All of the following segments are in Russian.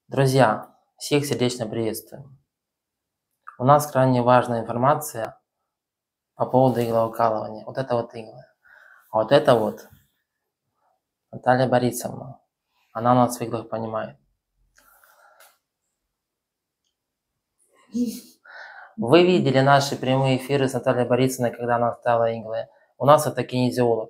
Друзья, всех сердечно приветствуем. У нас крайне важная информация по поводу иглоукалывания. Вот это вот иглы. А вот это вот Наталья Борисовна. Она у нас в иглах понимает. Вы видели наши прямые эфиры с Натальей Борисовной, когда она ставила иглы. У нас это кинезиолог.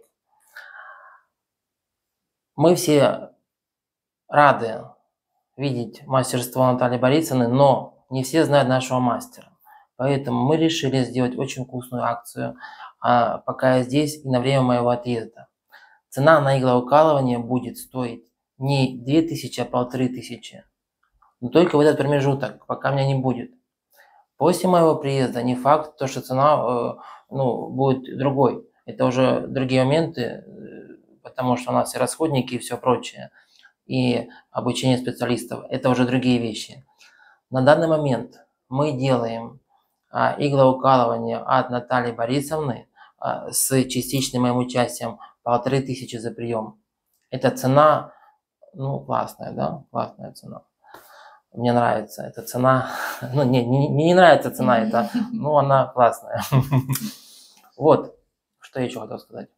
Мы все рады видеть мастерство Натальи Борисовны, но не все знают нашего мастера. Поэтому мы решили сделать очень вкусную акцию, пока я здесь и на время моего отъезда. Цена на иглоукалывание будет стоить не 2000, а 1500. Но только в этот промежуток, пока меня не будет. После моего приезда не факт, что цена будет другой. Это уже другие моменты, потому что у нас и расходники, и все прочее, и обучение специалистов. Это уже другие вещи. На данный момент мы делаем иглоукалывание от Натальи Борисовны с частичным моим участием 1500 за прием. Эта цена, классная, да? Классная цена. Мне нравится эта цена. Не нравится цена эта, но она классная. Вот, что я еще хотел сказать.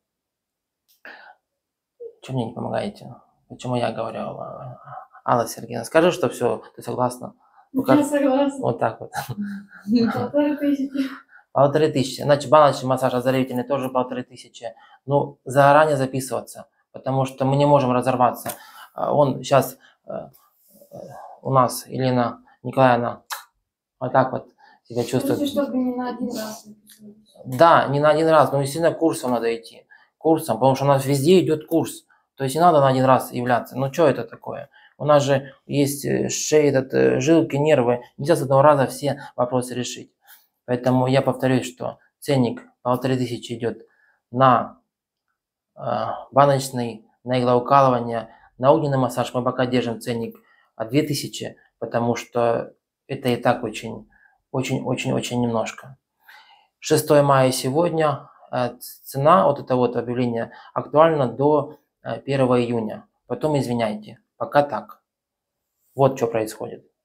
Чего мне не помогаете? Почему я говорю? Алла Сергеевна, скажи, что все, ты согласна? Я согласна. Вот так вот. 1500. 1500. Значит, баночный массаж озарительный тоже 1500. Заранее записываться, потому что мы не можем разорваться. Он сейчас у нас, Елена Николаевна, вот так вот себя чувствует. Чтобы не на один раз. Да, не на один раз, но действительно курсом надо идти. Курсом, потому что у нас везде идет курс. То есть не надо на один раз являться. Что это такое? У нас же есть шея, жилки, нервы. Нельзя с одного раза все вопросы решить. Поэтому я повторюсь, что ценник 1500 идет на баночный, на иглоукалывание, на огненный массаж. Мы пока держим ценник 2000, потому что это и так очень немножко. 6 мая сегодня. Цена, вот это вот объявление, актуально до 1 июня. Потом извиняйте. Пока так. Вот что происходит.